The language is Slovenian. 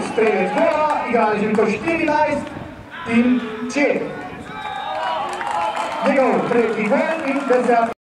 strelec gola, igralec številko 14, Tim Čeh. Njegov tretji gol in 10.